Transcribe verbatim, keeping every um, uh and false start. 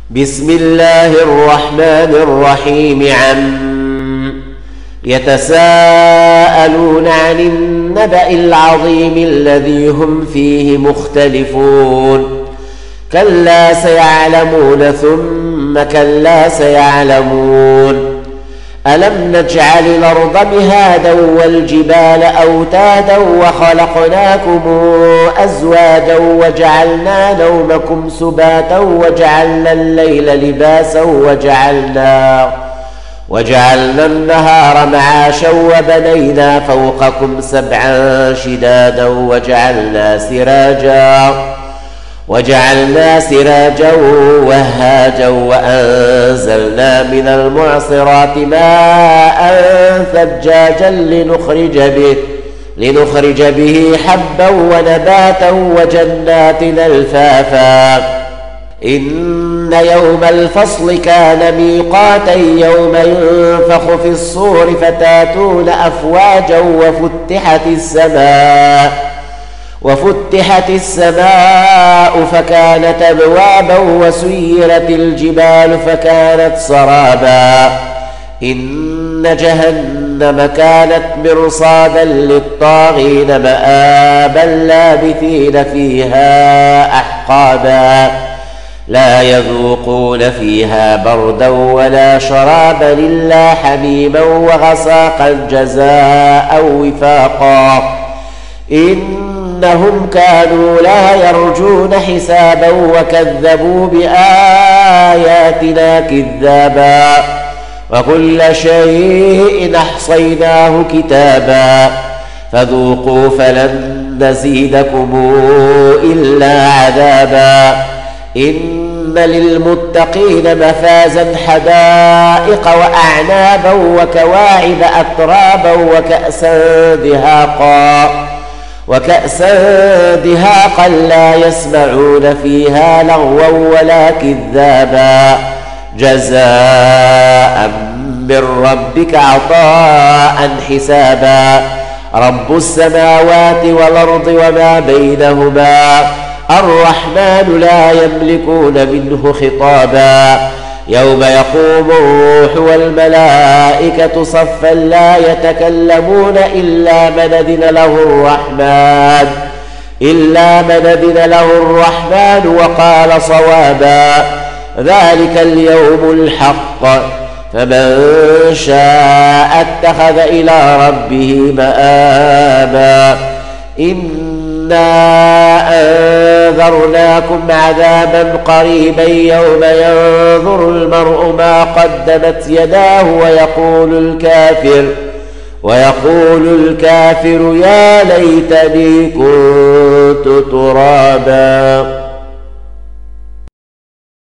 بسم الله الرحمن الرحيم. عم يتساءلون عن النبأ العظيم الذي هم فيه مختلفون. كلا سيعلمون ثم كلا سيعلمون. ألم نجعل الأرض مهادا والجبال أوتادا وخلقناكم أزواجا وجعلنا نومكم سباتا وجعلنا الليل لباسا وجعلنا وجعلنا النهار معاشا وبنينا فوقكم سبعا شدادا وجعلنا سراجا وجعلنا سراجا وهاجا وأنزلنا من المعصرات ماء ثجاجا لنخرج به لنخرج به حبا ونباتا وجنات ألفافا. إن يوم الفصل كان ميقاتا يوم ينفخ في الصور فتاتون أفواجا وفتحت السماء وفتحت السماء فكانت أبوابا وسيرت الجبال فكانت سرابا. إن جهنم كانت مرصادا للطاغين مآبا لابثين فيها أحقابا. لا يذوقون فيها بردا ولا شرابا إلا حميما وغساقا جزاء وفاقا. إنهم كانوا لا يرجون حسابا وكذبوا بآياتنا كذابا. وكل شيء أحصيناه كتابا فذوقوا فلن نزيدكم إلا عذابا. إن للمتقين مفازا حدائق وأعنابا وكواعب أترابا وكأسا دهاقا وكأسا دهاقا لا يسمعون فيها لغوا ولا كذابا. جزاء من ربك عطاء حسابا. رب السماوات والأرض وما بينهما الرحمن لا يملكون منه خطابا. يوم يقوم الروح والملائكة صفا لا يتكلمون إلا من أذن له الرحمن إلا من أذن له الرحمن وقال صوابا. ذلك اليوم الحق فمن شاء اتخذ إلى ربه مآبا. إنا أنذرناكم عذابا قريبا يوم ينظر المرء ما قدمت يداه ويقول الكافر ويقول الكافر يا ليتني كنت ترابا.